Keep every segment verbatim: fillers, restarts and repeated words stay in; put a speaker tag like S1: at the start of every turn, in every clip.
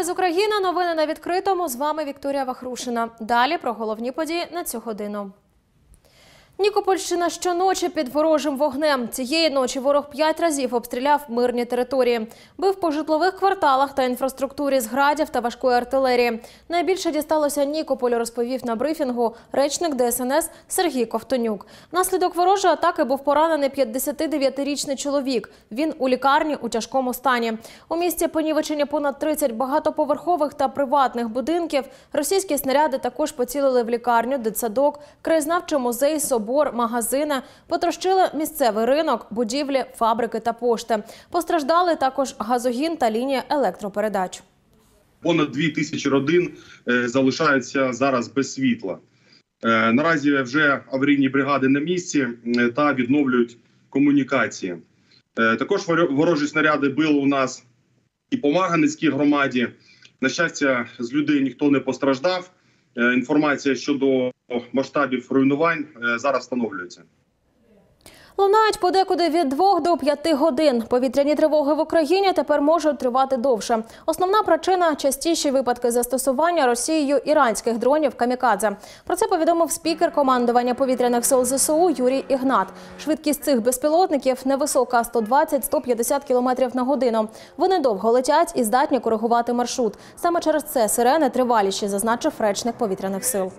S1: з України. Новини на відкритому. З вами Вікторія Вахрушина. Далі про головні події на цю годину. Нікопольщина щоночі під ворожим вогнем. Цієї ночі ворог п'ять разів обстріляв мирні території. Бив по житлових кварталах та інфраструктурі з градів та важкої артилерії. Найбільше дісталося Нікополю, розповів на брифінгу речник Де Ес Ен Ес Сергій Ковтонюк. Внаслідок ворожої атаки був поранений п'ятдесятидев'ятирічний чоловік. Він у лікарні у тяжкому стані. У місті понівечені понад тридцять багатоповерхових та приватних будинків. Російські снаряди також поцілили в лікарню, дитсадок, краєзнавчий музей, собор, магазини, потрощили місцевий ринок, будівлі, фабрики та пошти. Постраждали також газогін та лінія електропередач.
S2: Понад дві тисячі родин залишаються зараз без світла. Наразі вже аварійні бригади на місці та відновлюють комунікації. Також ворожі снаряди били у нас і по Марганецькій громаді. На щастя, з людей ніхто не постраждав. Інформація щодо масштабів руйнувань зараз встановлюється.
S1: Лунають подекуди від двох до п'яти годин. Повітряні тривоги в Україні тепер можуть тривати довше. Основна причина – частіші випадки застосування Росією іранських дронів «Камікадзе». Про це повідомив спікер командування повітряних сил Зе Се У Юрій Ігнат. Швидкість цих безпілотників невисока – сто двадцять - сто п'ятдесят кілометрів на годину. Вони довго летять і здатні коригувати маршрут. Саме через це сирени триваліші, зазначив речник повітряних сил.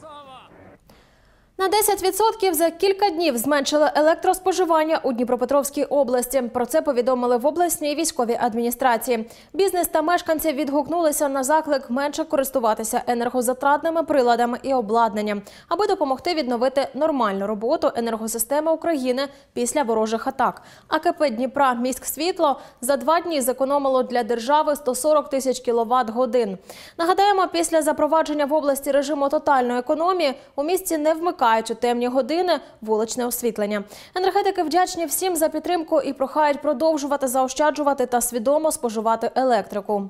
S1: На десять відсотків за кілька днів зменшили електроспоживання у Дніпропетровській області. Про це повідомили в обласній військовій адміністрації. Бізнес та мешканці відгукнулися на заклик менше користуватися енергозатратними приладами і обладнанням, аби допомогти відновити нормальну роботу енергосистеми України після ворожих атак. А ке пе Дніпра «Міськсвітло» за два дні зекономило для держави сто сорок тисяч кіловат-годин. Нагадаємо, після запровадження в області режиму тотальної економії у місті не вмикають у темні години вуличне освітлення. Енергетики вдячні всім за підтримку і прохають продовжувати заощаджувати та свідомо споживати електрику.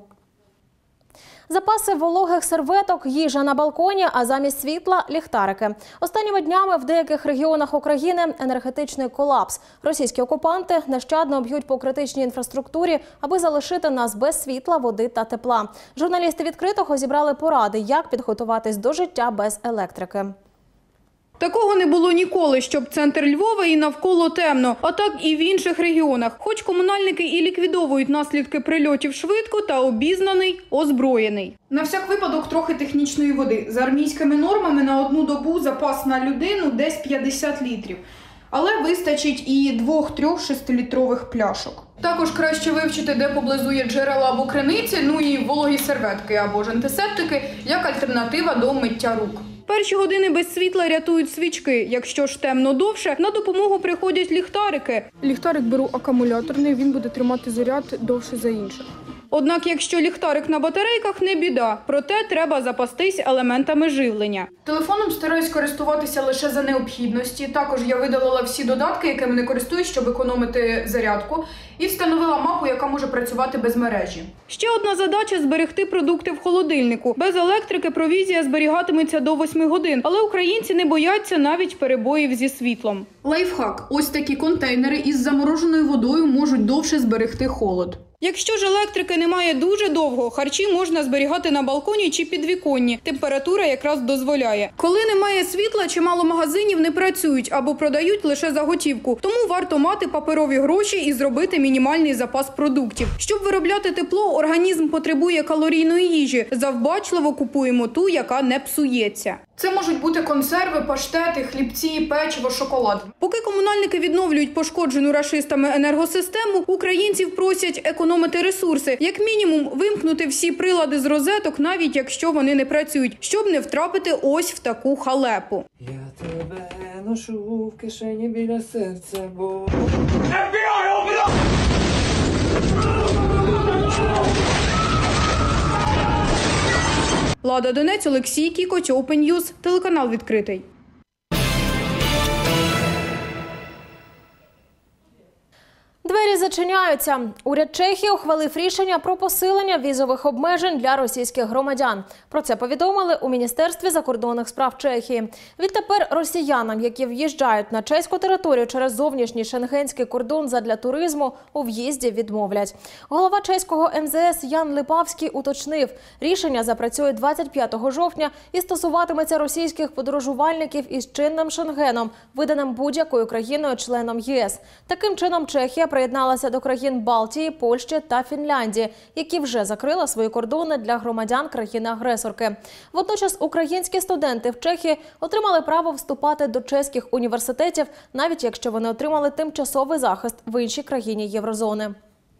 S1: Запаси вологих серветок, їжа на балконі, а замість світла – ліхтарики. Останніми днями в деяких регіонах України енергетичний колапс. Російські окупанти нещадно б'ють по критичній інфраструктурі, аби залишити нас без світла, води та тепла. Журналісти «Відкритого» зібрали поради, як підготуватись до життя без електрики.
S3: Такого не було ніколи, щоб центр Львова і навколо темно, а так і в інших регіонах. Хоч комунальники і ліквідовують наслідки прильотів швидко, та обізнаний, озброєний. На всяк випадок трохи технічної води. За армійськими нормами на одну добу запас на людину десь п'ятдесят літрів. Але вистачить і двох-трьох шестилітрових пляшок. Також краще вивчити, де поблизу є джерела або криниці, ну і вологі серветки або ж антисептики, як альтернатива до миття рук. Перші години без світла рятують свічки. Якщо ж темно довше, на допомогу приходять ліхтарики.
S4: Ліхтарик беру акумуляторний, він буде тримати заряд довше за інших.
S3: Однак, якщо ліхтарик на батарейках – не біда. Проте треба запастись елементами живлення. Телефоном стараюсь користуватися лише за необхідності. Також я видалила всі додатки, якими не користуюсь, щоб економити зарядку. І встановила мапу, яка може працювати без мережі. Ще одна задача – зберегти продукти в холодильнику. Без електрики провізія зберігатиметься до восьми годин. Але українці не бояться навіть перебоїв зі світлом. Лайфхак – ось такі контейнери із замороженою водою можуть довше зберегти холод. Якщо ж електрики немає дуже довго, харчі можна зберігати на балконі чи підвіконні. Температура якраз дозволяє. Коли немає світла, чимало магазинів не працюють або продають лише за готівку. Тому варто мати паперові гроші і зробити мінімальний запас продуктів. Щоб виробляти тепло, організм потребує калорійної їжі. Завбачливо купуємо ту, яка не псується. Це можуть бути консерви, паштети, хлібці, печиво, шоколад. Поки комунальники відновлюють пошкоджену рашистами енергосистему, українців просять економити ресурси. Як мінімум, вимкнути всі прилади з розеток, навіть якщо вони не працюють, щоб не втрапити ось в таку халепу.
S5: Я тебе ношу в кишені біля серця, бо...
S3: Лада Донець, Олексій Кікоть, Open News, телеканал «Відкритий».
S1: Двері зачиняються. Уряд Чехії ухвалив рішення про посилення візових обмежень для російських громадян. Про це повідомили у Міністерстві закордонних справ Чехії. Відтепер росіянам, які в'їжджають на чеську територію через зовнішній шенгенський кордон задля туризму, у в'їзді відмовлять. Голова чеського ем зе ес Ян Липавський уточнив, рішення запрацює двадцять п'ятого жовтня і стосуватиметься російських подорожувальників із чинним шенгеном, виданим будь-якою країною-членом є ес. Таким чином, Чехія приєдналася до країн Балтії, Польщі та Фінляндії, які вже закрили свої кордони для громадян країни-агресорки. Водночас українські студенти в Чехії отримали право вступати до чеських університетів, навіть якщо вони отримали тимчасовий захист в іншій країні Єврозони.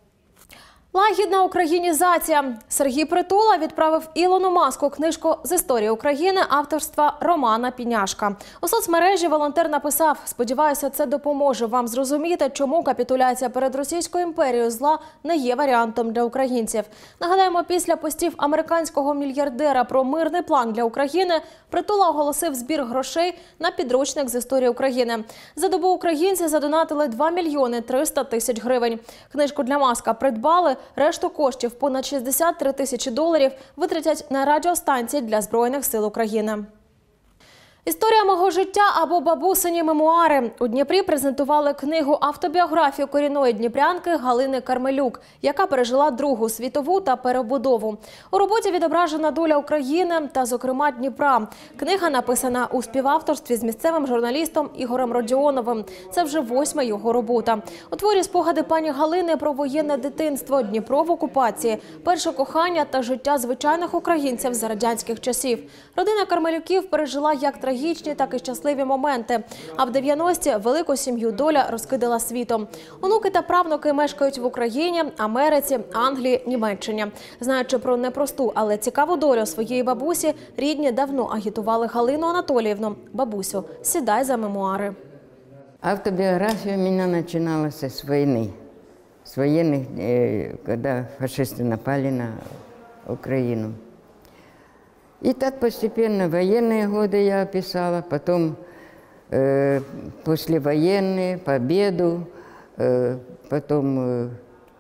S1: Лагідна українізація. Сергій Притула відправив Ілону Маску книжку з історії України авторства Романа Піняшка. У соцмережі волонтер написав: «Сподіваюся, це допоможе вам зрозуміти, чому капітуляція перед Російською імперією зла не є варіантом для українців». Нагадаємо, після постів американського мільярдера про мирний план для України, Притула оголосив збір грошей на підручник з історії України. За добу українці задонатили два мільйони триста тисяч гривень. Книжку для Маска придбали. Решту коштів, понад шістдесят три тисячі доларів, витратять на радіостанції для Збройних сил України. Історія мого життя або бабусині мемуари. У Дніпрі презентували книгу-автобіографію корінної дніпрянки Галини Кармелюк, яка пережила Другу світову та перебудову. У роботі відображена доля України та, зокрема, Дніпра. Книга написана у співавторстві з місцевим журналістом Ігорем Родіоновим. Це вже восьма його робота. У творі спогади пані Галини про воєнне дитинство, Дніпро в окупації, перше кохання та життя звичайних українців за радянських часів. Родина Кармелюків пережила як трагічні, так і щасливі моменти. А в дев'яності велику сім'ю доля розкидала світом. Онуки та правнуки мешкають в Україні, Америці, Англії, Німеччині. Знаючи про непросту, але цікаву долю своєї бабусі, рідні давно агітували Галину Анатоліївну: «Бабусю, сідай за мемуари».
S6: Автобиография у меня начиналась с войны. С военных, когда фашисты напали на Украину. И так постепенно военные годы я описала, потом э, послевоенные, победу, э, потом э,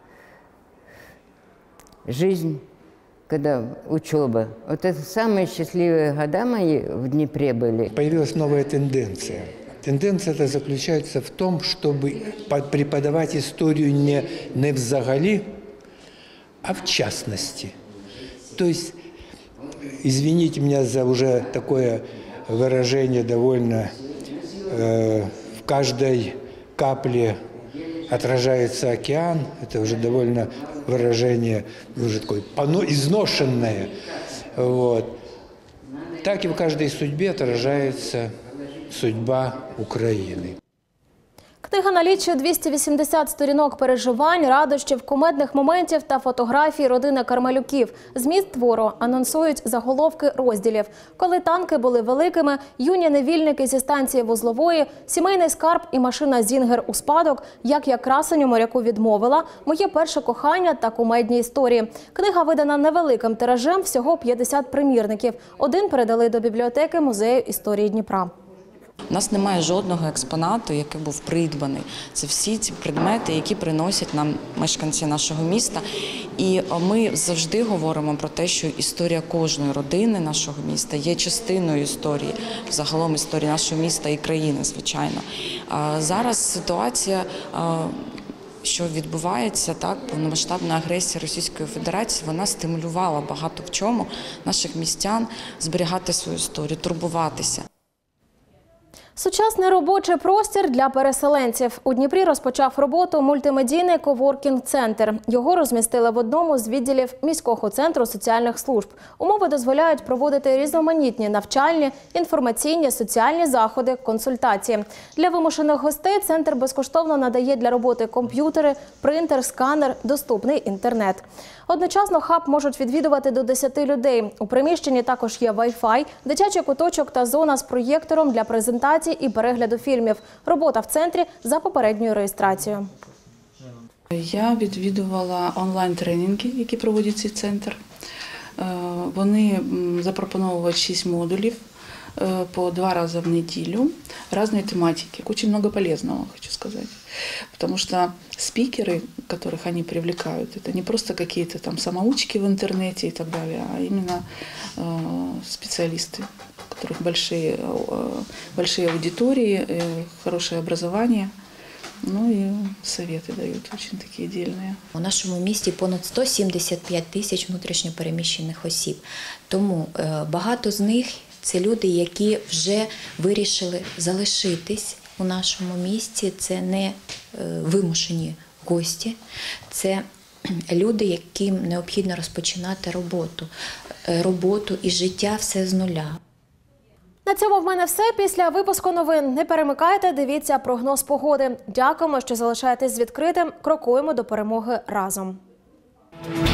S6: жизнь, когда учеба. Вот это самые счастливые года мои в Днепре были.
S7: Появилась новая тенденция. Тенденция эта заключается в том, чтобы преподавать историю не, не взагали, а в частности. То есть, извините меня за уже такое выражение довольно, э, в каждой капле отражается океан, это уже довольно выражение, уже такое изношенное. Вот. Так и в каждой судьбе отражается судьба України.
S1: Книга налічує двісті вісімдесят сторінок переживань, радощів, кумедних моментів та фотографій родини Кармелюків. Зміст твору анонсують заголовки розділів: «Коли танки були великими», «Юні невільники зі станції Вузлової», «Сімейний скарб і машина Зінгер у спадок», «Як я красеню моряку відмовила», «Моє перше кохання» та кумедні історії. Книга видана невеликим тиражем, всього п'ятдесят примірників. Один передали до бібліотеки Музею історії Дніпра.
S8: У нас немає жодного експонату, який був придбаний. Це всі ці предмети, які приносять нам мешканці нашого міста. І ми завжди говоримо про те, що історія кожної родини нашого міста є частиною історії, загалом історії нашого міста і країни, звичайно. Зараз ситуація, що відбувається, так, повномасштабна агресія Російської Федерації, вона стимулювала багато в чому наших містян зберігати свою історію, турбуватися.
S1: Сучасний робочий простір для переселенців. У Дніпрі розпочав роботу мультимедійний коворкінг-центр. Його розмістили в одному з відділів міського центру соціальних служб. Умови дозволяють проводити різноманітні навчальні, інформаційні, соціальні заходи, консультації. Для вимушених гостей центр безкоштовно надає для роботи комп'ютери, принтер, сканер, доступний інтернет. Одночасно хаб можуть відвідувати до десяти людей. У приміщенні також є вай-фай, дитячий куточок та зона з проєктором для презентацій і перегляду фільмів. Робота в центрі за попередньою реєстрацією.
S9: Я відвідувала онлайн-тренінги, які проводить цей центр. Вони запропонували шість модулів. э, по два раза в неделю разной тематики. Очень много полезного, хочу сказать. Потому что спикеры, которых они привлекают, это не просто какие-то там самоучки в интернете и так далее, а именно э, специалисты, у которых большие, э, большие аудитории, э, хорошее образование. Ну і совети дають дуже такі дільні.
S10: У нашому місті понад сто сімдесят п'ять тисяч внутрішньопереміщених осіб. Тому багато з них – це люди, які вже вирішили залишитись у нашому місті. Це не вимушені гості, це люди, яким необхідно розпочинати роботу. Роботу і життя все з нуля.
S1: На цьому в мене все. Після випуску новин не перемикайте, дивіться прогноз погоди. Дякуємо, що залишаєтесь з відкритим. Крокуємо до перемоги разом.